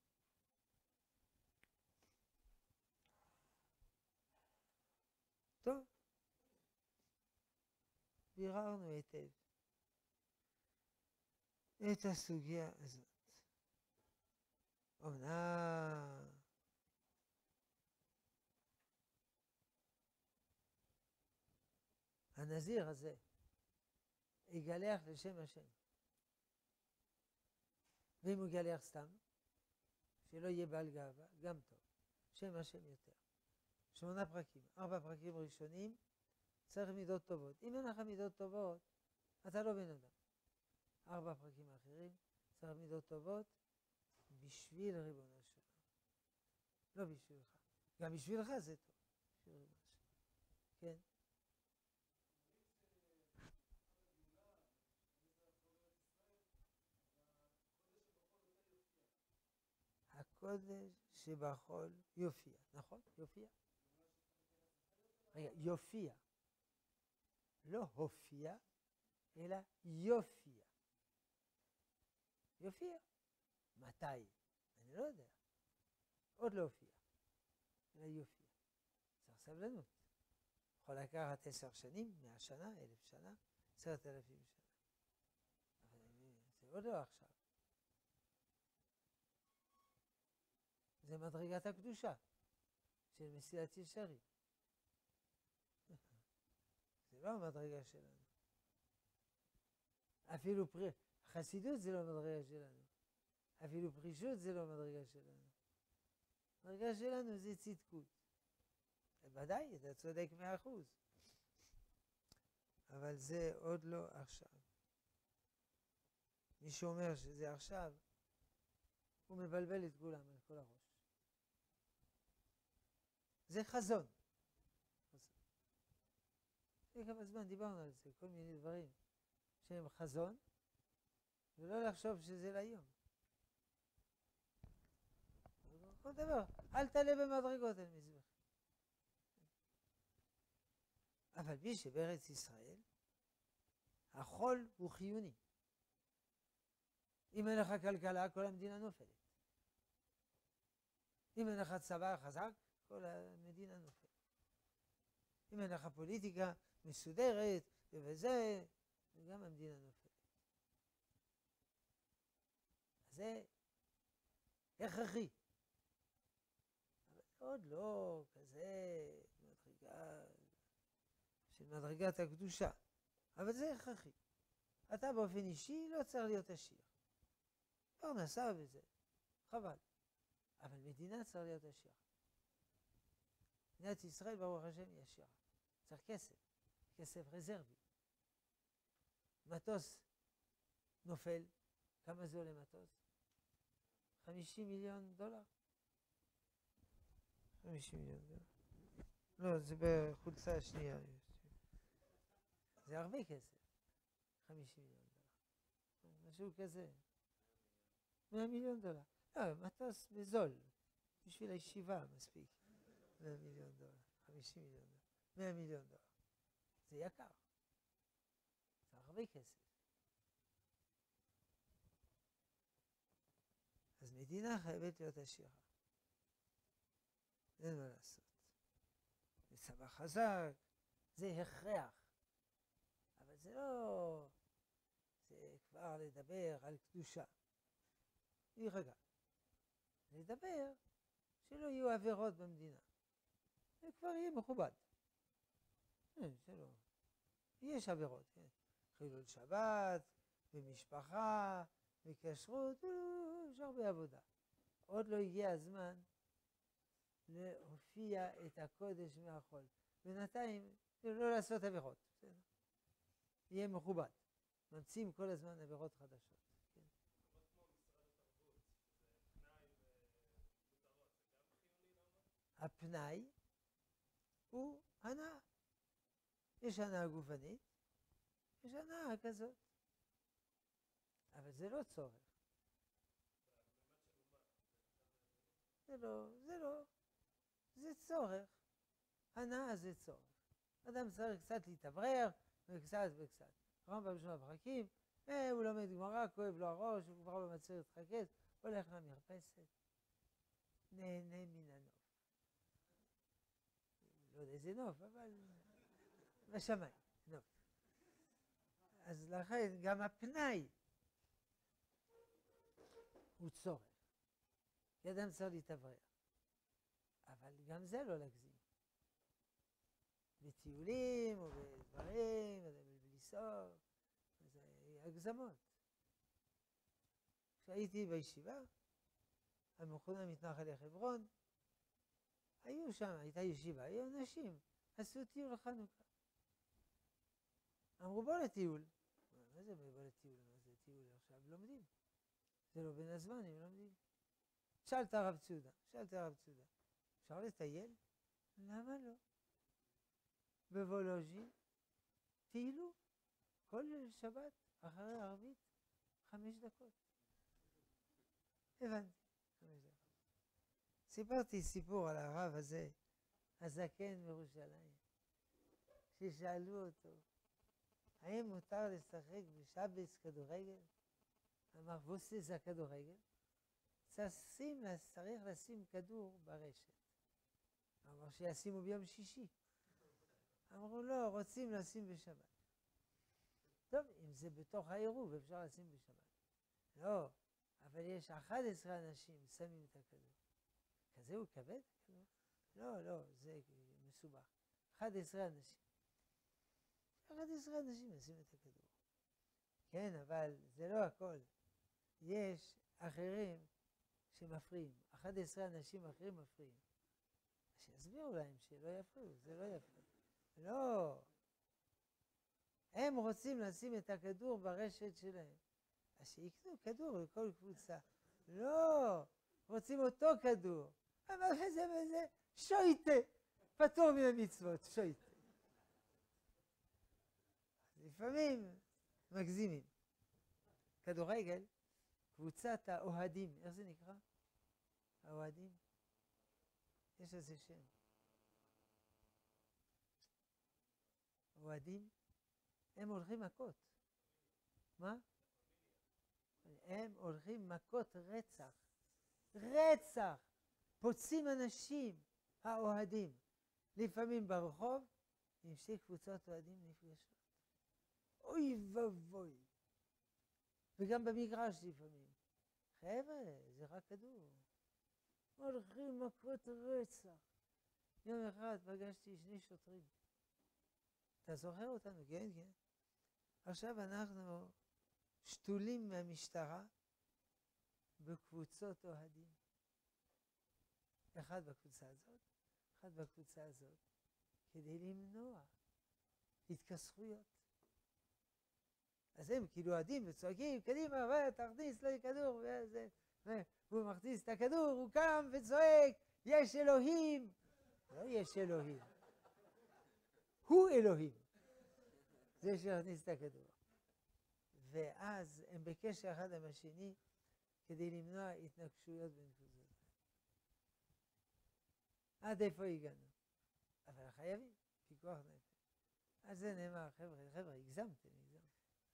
טוב, ביררנו היטב את הסוגיה הזאת. אומנם הנזיר הזה יגלח לשם השם. ואם הוא יגלח סתם, שלא יהיה בעל גאווה, גם טוב. שם השם יותר. שמונה פרקים, ארבע פרקים ראשונים, צריך מידות טובות. אם אין לך מידות טובות, אתה לא בן אדם. ארבע פרקים האחרים, צריך מידות טובות, בשביל ריבונו של עולם. לא בשבילך. גם בשבילך זה טוב. בשביל ריבונו של עולם. כן? הקודש שבחול יופיע, נכון? יופיע? רגע, יופיע. לא הופיע, אלא יופיע. יופיע. מתי? אני לא יודע. עוד לא הופיע. אלא יופיע. צריך סבלנות. יכול לקחת עשר שנים, מאה שנה, אלף שנה, עשרת אלפים שנה. אבל זה עוד לא עכשיו. זה מדרגת הקדושה של מסילת ישרים. זה לא המדרגה שלנו. אפילו פר... חסידות זה לא מדרגה שלנו. אפילו פרישות זה לא מדרגה שלנו. מדרגה שלנו זה צדקות. ודאי, אתה צודק מאה אחוז. אבל זה עוד לא עכשיו. מי שאומר שזה עכשיו, הוא מבלבל את כולם על כל הראש. זה חזון. לפני כמה זמן דיברנו על זה, כל מיני דברים שהם חזון, ולא לחשוב שזה ליום. כל דבר, אל תעלה במדרגות אל מזבח. אבל מי שבארץ ישראל, החול הוא חיוני. אם אין לך כלכלה, כל המדינה נופלת. אם אין לך צבא חזק, כל המדינה נופלת. אם אין לך פוליטיקה מסודרת, וזה, גם המדינה נופלת. זה הכרחי. אבל עוד לא כזה מדרגה של מדרגת הקדושה. אבל זה הכרחי. אתה באופן אישי לא צריך להיות עשיר. פרנסה וזה, חבל. אבל מדינה צריך להיות עשיר. מדינת ישראל, ברוך השם, היא עשירה. צריך כסף, כסף רזרבי. מטוס נופל, כמה זה עולה מטוס? חמישים מיליון דולר? חמישים מיליון דולר. לא, זה בחולצה השנייה. זה הרבה כסף. חמישים מיליון דולר. משהו כזה. מאה מיליון דולר. לא, מטוס בזול. בשביל הישיבה מספיק. מאה מיליון דולר. חמישים מיליון דולר. מאה מיליון דולר. זה יקר. זה הרבה כסף. אז מדינה חייבת להיות עשירה. אין מה לעשות. זה צבא חזק, זה הכרח. אבל זה לא... זה כבר לדבר על קדושה. להירגע. לדבר שלא יהיו עבירות במדינה. זה כבר יהיה מכובד. אין, זה לא... יש עבירות, כן. חילול שבת, במשפחה, בכשרות, יש הרבה עבודה. עוד לא הגיע הזמן להופיע את הקודש מהחול. בינתיים, לא לעשות עבירות. בסדר? יהיה מכובד. ממציאים כל הזמן עבירות חדשות. כן? הפנאי הוא הנאה. יש הנאה גופנית, יש הנאה כזאת. אבל זה לא צורך. זה לא, זה לא. זה צורך. הנאה זה צורך. אדם צריך קצת להתאוורר, וקצת וקצת. רמב"ם בשביל הפרקים, אה, הוא לומד גמרא, כואב לו הראש, הוא כבר לא מצליח להתרכז, הולך למרפסת, נהנה מן הנוף. לא יודע איזה נוף, אבל בשמיים, נוף. אז לכן גם הפנאי הוא צורך. כי אדם צריך להתאוורר. אבל גם זה לא להגזים. בטיולים או בדברים, בליסוע, זה הגזמות. כשהייתי בישיבה, המכונה מתנחלי חברון, היו שם, הייתה ישיבה, היו אנשים, עשו טיול חנוכה. אמרו בוא לטיול. מה זה בוא לטיול? מה זה טיול? עכשיו לומדים. זה לא בין הזמנים, לומדים. שאלת הרב צודה, שאלת הרב צודה, אפשר לטייל? למה לא? בוולוז'ין, טיילו, כל שבת, אחרי הערבית, חמש דקות. הבנתי, חמש דקות. סיפרתי סיפור על הרב הזה, הזקן בירושלים, ששאלו אותו, האם מותר לשחק בשבץ כדורגל? אמר, ווסי זה הכדורגל? צריך לשים כדור ברשת. אמר שישימו ביום שישי. אמרו לא, רוצים לשים בשבת. טוב, אם זה בתוך העירוב, אפשר לשים בשבת. לא, אבל יש אחד עשר אנשים שמים את הכדור. כזה הוא כבד? לא, לא, זה מסובך. אחד עשר אנשים. אחד עשר אנשים לשים את הכדור. כן, אבל זה לא הכל. יש אחרים שמפריעים. אחד עשר אנשים אחרים מפריעים. שיסבירו להם שלא יפריעו, זה לא יפריע. לא. הם רוצים לשים את הכדור ברשת שלהם. אז שיקנו כדור לכל קבוצה. לא. רוצים אותו כדור. אבל זה וזה, שויטה. פטור מן המצוות, שויטה. לפעמים מגזימים. כדורגל, קבוצת האוהדים, איך זה נקרא? האוהדים? יש איזה שם. האוהדים, הם הולכים מכות. מה? הם הולכים מכות רצח. רצח! פוצעים אנשים, האוהדים. לפעמים ברחוב, עם שתי קבוצות אוהדים נפגשות. אוי ובוי. וגם במגרש לפעמים. חבר'ה, זה רק כדור. הולכים מכות רצח. יום אחד פגשתי שני שוטרים. אתה זוכר אותנו? כן, כן. עכשיו אנחנו שתולים מהמשטרה בקבוצות אוהדים. אחד בקבוצה הזאת, אחד בקבוצה הזאת, כדי למנוע התכסחויות. אז הם כאילו אוהדים וצועקים, קדימה, ותכניס לי כדור, וזה, והוא מכניס את הכדור, הוא קם וצועק, יש אלוהים. לא יש אלוהים. הוא אלוהים. זה שהכניס את הכדור. ואז הם בקשר אחד עם השני, כדי למנוע התנגשויות בין קבוצות. עד איפה הגענו? אבל חייבים, פיקוח נפש. אז זה נאמר, חבר'ה, חבר'ה, הגזמתם, הגזמתם.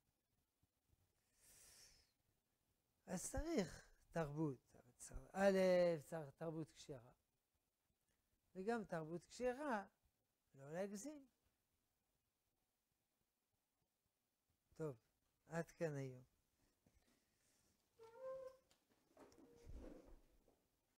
אז צריך תרבות. א', צריך תרבות כשרה. וגם תרבות כשרה, לא להגזים. טוב, עד כאן היום.